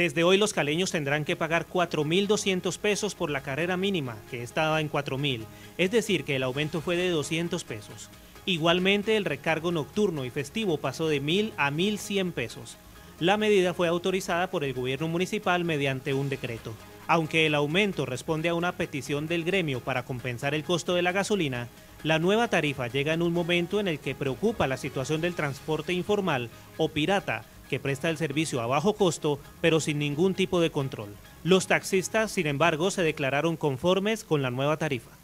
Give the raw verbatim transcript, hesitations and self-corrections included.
Desde hoy los caleños tendrán que pagar cuatro mil doscientos pesos por la carrera mínima, que estaba en cuatro mil, es decir, que el aumento fue de doscientos pesos. Igualmente, el recargo nocturno y festivo pasó de mil a mil cien pesos. La medida fue autorizada por el gobierno municipal mediante un decreto. Aunque el aumento responde a una petición del gremio para compensar el costo de la gasolina, la nueva tarifa llega en un momento en el que preocupa la situación del transporte informal o pirata, que presta el servicio a bajo costo, pero sin ningún tipo de control. Los taxistas, sin embargo, se declararon conformes con la nueva tarifa.